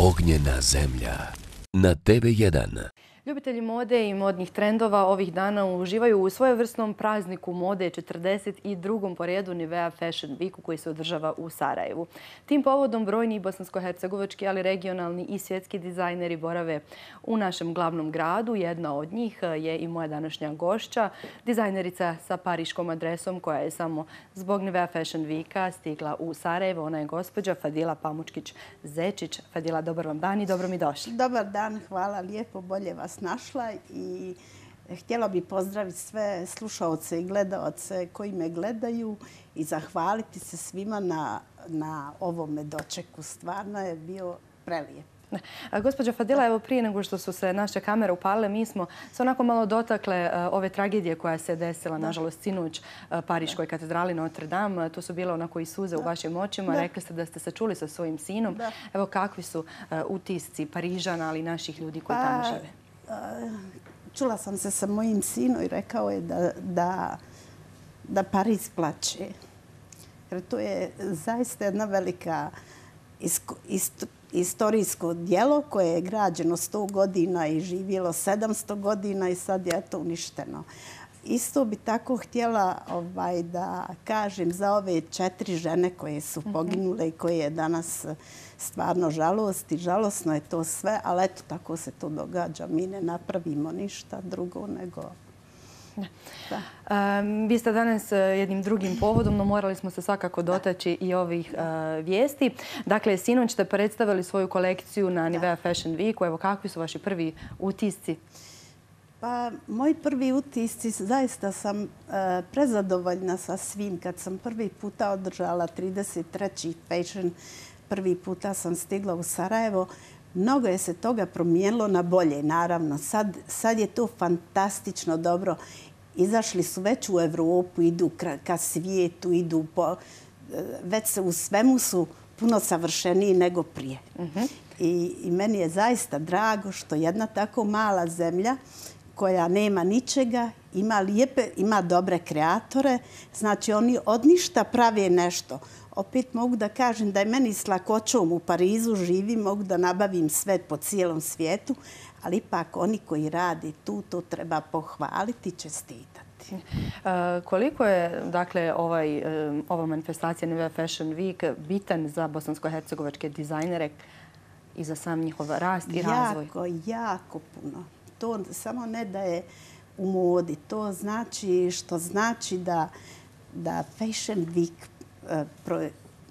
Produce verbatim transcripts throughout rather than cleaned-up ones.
Ognjena zemlja na T V jedan. Ljubitelji mode i modnih trendova ovih dana uživaju u svojevrsnom prazniku mode četrdeset drugom po redu Nivea Fashion Weeku koji se održava u Sarajevu. Tim povodom brojni bosansko-hercegovački, ali regionalni i svjetski dizajneri borave u našem glavnom gradu. Jedna od njih je i moja današnja gošća, dizajnerica sa pariškom adresom koja je samo zbog Nivea Fashion Weeka stigla u Sarajevo. Ona je gospođa Fadila Pamučkić-Zečić. Fadila, dobar vam dan i dobro mi došli. Dobar dan, hvala lijepo, bolje vas našla i htjela bih pozdraviti sve slušaoce i gledaoce koji me gledaju i zahvaliti se svima na, na ovome dočeku. Stvarno je bio prelijep. Gospođa Fadila, evo prije nego što su se naše kamere upalile, mi smo se onako malo dotakle ove tragedije koja se desila, nažalost, sinoć Pariškoj katedrali Notre Dame. To su bile onako i suze u vašim očima. Rekli ste da ste se čuli sa svojim sinom. Evo kakvi su utisci Parižana, ali i naših ljudi koji tamo žive? Čula sam se sa mojim sinom i rekao je da, da, da Pariz plače. Jer to je zaista jedna velika isko, ist, istorijsko djelo koje je građeno sto godina i živjelo sedamsto godina i sad je to uništeno. Isto bi tako htjela ovaj, da kažem za ove četiri žene koje su poginule i koje je danas stvarno žalost i žalosno je to sve, ali eto tako se to događa. Mi ne napravimo ništa drugo nego... Da. Um, vi ste danas jednim drugim povodom, no morali smo se svakako dotaći i ovih uh, vijesti. Dakle, sinoć ste predstavili svoju kolekciju na Nivea Fashion Weeku. Evo, kakvi su vaši prvi utisci? Pa, moji prvi utisci, zaista sam uh, prezadovoljna sa svim. Kad sam prvi puta održala trideset treći Fashion, prvi puta sam stigla u Sarajevo, mnogo je se toga promijenilo na bolje, naravno. Sad, sad je to fantastično dobro. Izašli su već u Evropu, idu ka, ka svijetu, idu po... Već se u svemu su puno savršeniji nego prije. Uh-huh. I, I meni je zaista drago što jedna tako mala zemlja koja nema ničega, ima lijepe, ima dobre kreatore, znači oni od ništa prave nešto. Opet mogu da kažem da je meni s lakoćom u Parizu živim, mogu da nabavim sve po cijelom svijetu, ali ipak oni koji rade tu, to treba pohvaliti i čestitati. E, koliko je, dakle, ovaj, ova manifestacija Nivea Fashion Week bitan za bosansko-hercegovačke dizajnere i za sam njihov rast i razvoj? Jako, jako puno. To samo ne da je u modi. To znači što znači da, da Fashion Week Pro,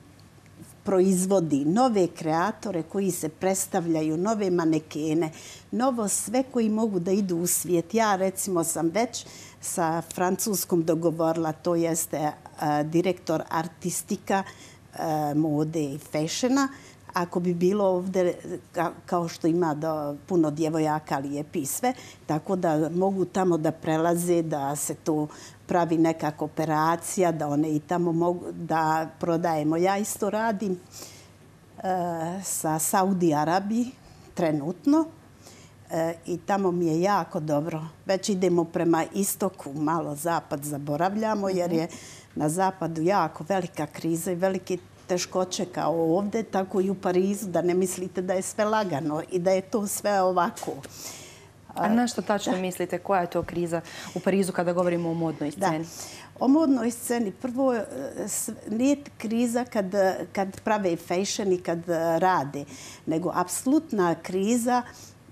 proizvodi nove kreatore koji se predstavljaju, nove manekene, novo sve koji mogu da idu u svijet. Ja recimo sam već sa Francuskom dogovorila, to jeste a, direktor artistika a, mode i fashiona. Ako bi bilo ovdje, ka, kao što ima da puno djevojaka lijepi i sve, tako da mogu tamo da prelaze, da se to pravi neka kooperacija, da one i tamo mogu da prodajemo. Ja isto radim e, sa Saudi Arabiji trenutno e, i tamo mi je jako dobro. Već idemo prema istoku, malo zapad zaboravljamo jer je na zapadu jako velika kriza i velike teškoće kao ovdje, tako i u Parizu, da ne mislite da je sve lagano i da je to sve ovako. A na što tačno da. mislite? Koja je to kriza u Parizu kada govorimo o modnoj sceni? Da. O modnoj sceni. Prvo, nije kriza kad, kad prave fashion i kad rade, nego apsolutna kriza,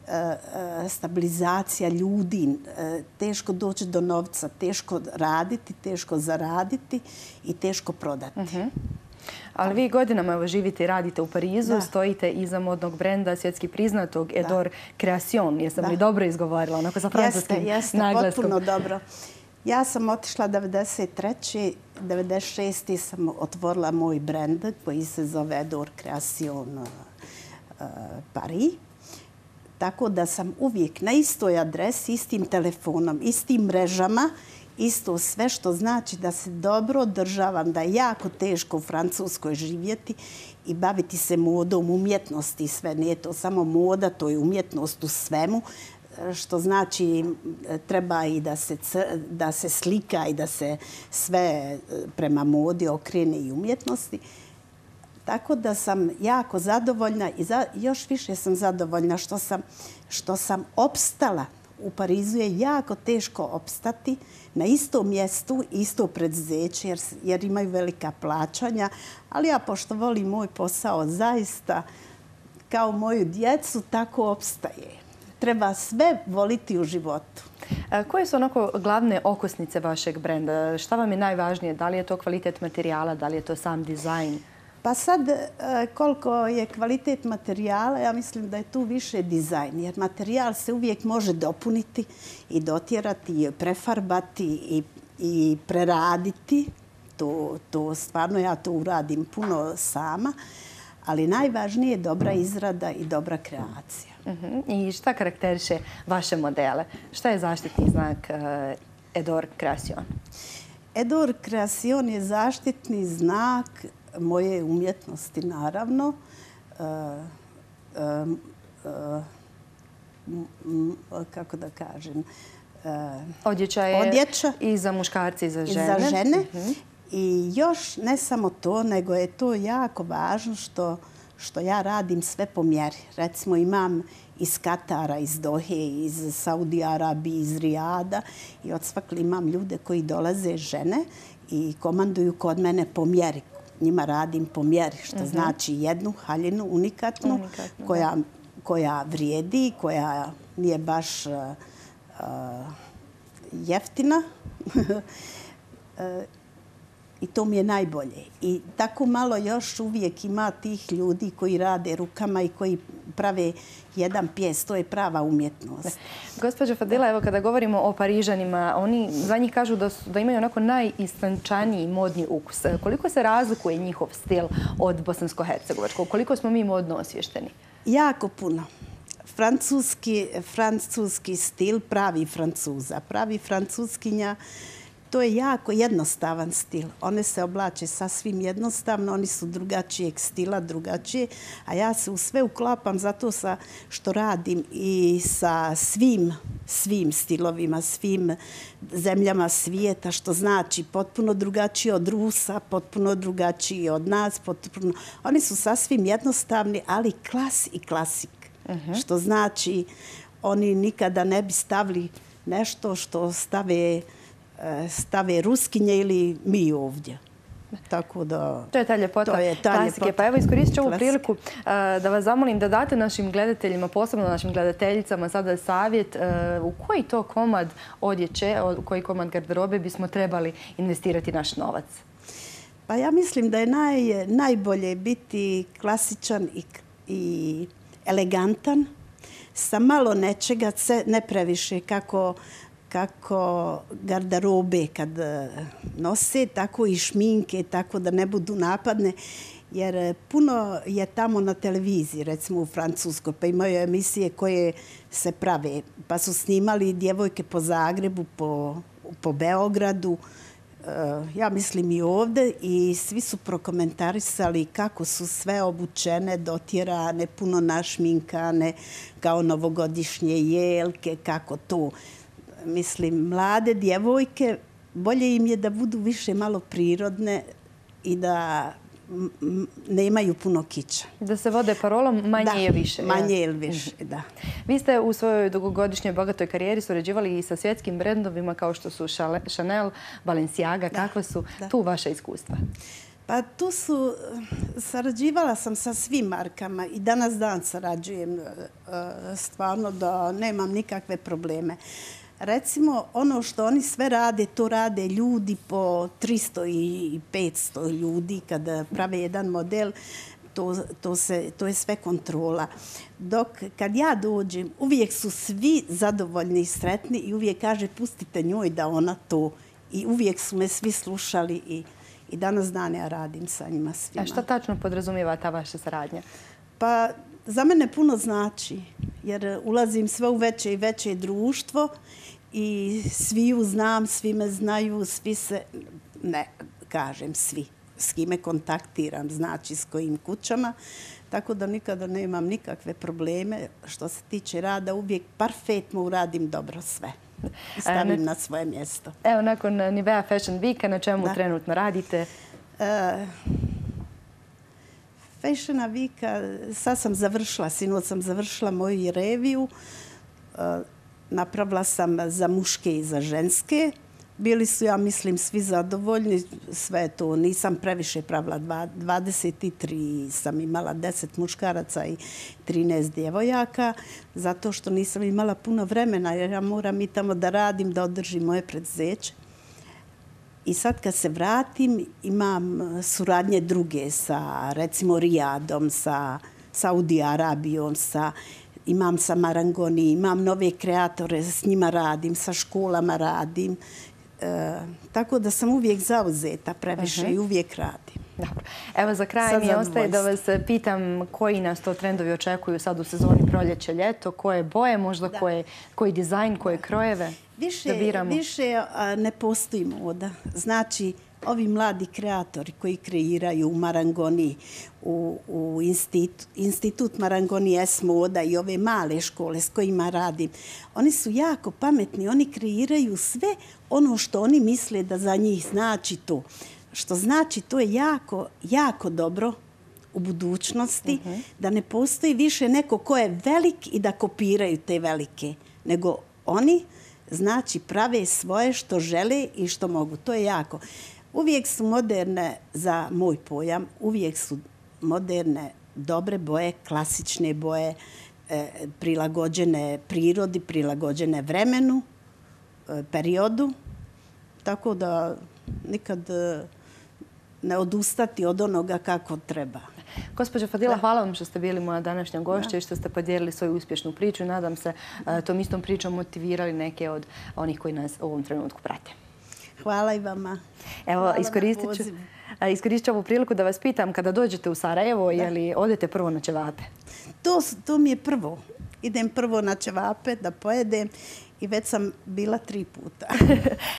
stabilizacija ljudi, teško doći do novca, teško raditi, teško zaraditi i teško prodati. Uh-huh. Ali vi godinama evo, živite i radite u Parizu, da. Stojite iza modnog brenda svjetski priznatog Edor Creation. Jesam da. li dobro izgovorila, onako sa francuskim jeste, jeste, naglaskom? Jeste, potpuno dobro. Ja sam otišla devedeset treće devedeset šeste sam otvorila moj brend koji se zove Edor Creation uh, Paris. Tako da sam uvijek na istoj adresi, istim telefonom, istim mrežama, isto sve što znači da se dobro održavam, da je jako teško u Francuskoj živjeti i baviti se modom, umjetnosti. Sve nije to samo moda, to je umjetnost u svemu, što znači treba i da se, da se slika i da se sve prema modi okrene i umjetnosti. Tako da sam jako zadovoljna i za, još više sam zadovoljna što sam, što sam opstala. U Parizu je jako teško opstati na istom mjestu, isto preduzeće, jer, jer imaju velika plaćanja. Ali ja, pošto volim moj posao, zaista kao moju djecu, tako opstaje. Treba sve voliti u životu. Koje su onako glavne okosnice vašeg brenda? Šta vam je najvažnije? Da li je to kvalitet materijala, da li je to sam dizajn? Pa sad, koliko je kvalitet materijala, ja mislim da je tu više dizajn. Jer materijal se uvijek može dopuniti i dotjerati, i prefarbati i, i preraditi. To, to stvarno ja to uradim puno sama. Ali najvažnije je dobra izrada i dobra kreacija. Uh-huh. I šta karakteriše vaše modele? Šta je zaštitni znak uh, Edor Creation? Edor Creation je zaštitni znak moje umjetnosti, naravno. Uh, um, uh, kako da kažem? Uh, Odjeća je odjeća i za muškarce i za žene. I za žene. Uh-huh. I još ne samo to, nego je to jako važno što, što ja radim sve po mjeri. Recimo imam iz Katara, iz Dohe, iz Saudi Arabije, iz Rijada i odsvakle imam ljude koji dolaze žene i komanduju kod mene po mjeri. Njima radim po mjeri, što uh-huh. znači jednu haljinu unikatnu, unikatnu koja, koja vrijedi, koja nije baš uh, uh, jeftina. I to mi je najbolje. I tako malo još uvijek ima tih ljudi koji rade rukama i koji prave jedan pijes. To je prava umjetnost. Gospođo Fadila, evo kada govorimo o Parižanima, oni za njih kažu da, su, da imaju onako najistančaniji modni ukus. Koliko se razlikuje njihov stil od bosansko-hercegovačkog? Koliko smo mi modno osvješteni? Jako puno. Francuski, francuski stil, pravi Francuza, pravi Francuskinja, to je jako jednostavan stil. One se oblače sasvim jednostavno, oni su drugačijeg stila, drugačije, a ja se u sve uklapam zato sa što radim i sa svim, svim stilovima, svim zemljama svijeta, što znači potpuno drugačije od Rusa, potpuno drugačiji od nas, potpuno... Oni su sasvim jednostavni, ali klas i klasik. Uh-huh. Što znači oni nikada ne bi stavili nešto što stave stave Ruskinje ili mi ovdje. Tako da... To je ta ljepota klasike. Pa evo iskoristit ću ovu priliku da vas zamolim da date našim gledateljima, posebno našim gledateljicama, sada savjet u koji to komad odjeće, u koji komad garderobe bismo trebali investirati naš novac. Pa ja mislim da je naj, najbolje biti klasičan i, i elegantan, sa malo nečega, ne previše, kako kako garderobe kad nose, tako i šminke, tako da ne budu napadne. Jer puno je tamo na televiziji, recimo u Francuskoj, pa imaju emisije koje se prave. Pa su snimali djevojke po Zagrebu, po, po Beogradu, ja mislim i ovdje, i svi su prokomentarisali kako su sve obučene, dotjerane, puno našminkane, kao novogodišnje jelke, kako to. Mislim, mlade djevojke, bolje im je da budu više malo prirodne i da nemaju puno kiča. Da se vode parolom manje da, je više. Manje je više, da. Vi ste u svojoj dugogodišnjoj bogatoj karijeri surađivali i sa svjetskim brendovima kao što su Chanel, Balenciaga. Kakva su da. tu vaša iskustva? Pa tu su, sarađivala sam sa svim markama i danas dan sarađujem stvarno da nemam nikakve probleme. Recimo, ono što oni sve rade, to rade ljudi po tristo i petsto ljudi kada prave jedan model. To, to, se, to je sve kontrola. Dok kad ja dođem, uvijek su svi zadovoljni i sretni i uvijek kaže pustite njoj da ona to. I uvijek su me svi slušali i, i danas dan ja radim sa njima svima. A šta tačno podrazumijeva ta vaša saradnja? Pa za mene puno znači jer ulazim sve u veće i veće društvo i svi ju znam, svi me znaju, svi se, ne kažem svi, s kime kontaktiram, znači s kojim kućama. Tako da nikada nemam nikakve probleme. Što se tiče rada, uvijek perfektno uradim dobro sve. I stavim na svoje mjesto. Evo, nakon Nivea Fashion Weeka, na čemu da. trenutno radite? Uh, Fashion Vika, sad sam završila, sinoć sam završila moju reviju. Napravila sam za muške i za ženske. Bili su, ja mislim, svi zadovoljni. Sve to nisam previše pravila. dvadeset tri sam imala, deset muškaraca i trinaest djevojaka. Zato što nisam imala puno vremena jer ja moram i tamo da radim, da održim moje preduzeće. I sad kad se vratim imam suradnje druge sa recimo Rijadom, sa Saudi Arabijom, sa imam sa Marangoni, imam nove kreatore, s njima radim, sa školama radim. E, tako da sam uvijek zauzeta previše uh-huh. i uvijek radim. Dobro. Evo za kraj mi ostaje da vas pitam koji nas to trendovi očekuju sad u sezoni proljeće, ljeto, koje boje, možda koje, koji dizajn, koje krojeve više, da biramo? Više a, ne postoji moda. Znači, ovi mladi kreatori koji kreiraju u Marangoni, u, u institut, institut Marangoni S Moda i ove male škole s kojima radim, oni su jako pametni, oni kreiraju sve ono što oni misle da za njih znači to. Što znači to je jako, jako dobro u budućnosti, uh-huh. da ne postoji više neko ko je velik i da kopiraju te velike, nego oni znači prave svoje što žele i što mogu. To je jako. Uvijek su moderne, za moj pojam, uvijek su moderne dobre boje, klasične boje, e, prilagođene prirodi, prilagođene vremenu, e, periodu. Tako da nikad e, ne odustati od onoga kako treba. Gospođo Fadila, da. Hvala vam što ste bili moja današnja gošća i što ste podijelili svoju uspješnu priču. Nadam se uh, tom istom pričom motivirali neke od onih koji nas u ovom trenutku prate. Hvala i vama. Evo, iskoristit ću, iskoristit ću ovu priliku da vas pitam, kada dođete u Sarajevo, je li odete prvo na ćevape? To, to mi je prvo. Idem prvo na ćevape da pojedem i već sam bila tri puta.